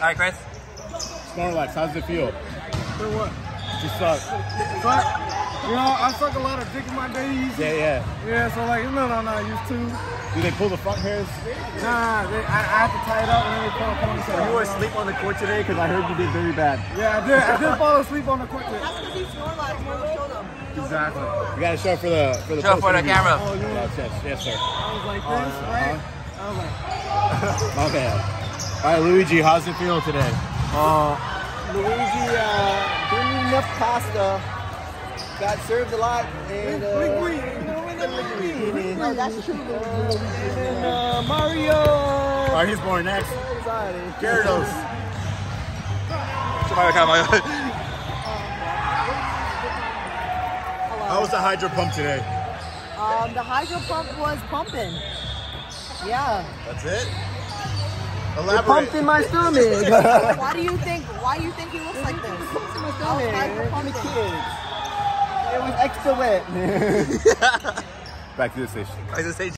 right, Chris. Snorlax, how does it feel? For what? You suck. But, you know, I suck a lot of dick in my days. Yeah. Yeah, so like, no, I used to. Do they pull the front hairs? Nah, I have to tie it up and then they pull a ponytail. You were asleep on the court today because I heard you did very bad. Yeah, I did fall asleep on the court today. That's because he's Snorlax. Show them. Exactly. You gotta show for the Show for the camera. Oh, you know, Yes, sir. I was like this, right? I was like, My bad. All right, Luigi, how's it feel today? Luigi didn't eat enough pasta. Got served a lot and That's true. and Mario. All right, he's born next. Gyarados. How was the hydro pump today? The hydro pump was pumping. Yeah. That's it? It Elaborate. pumped in my stomach. Why do you think he looks like this? How is hydro pumping? It was extra wet. Back to the station. I just say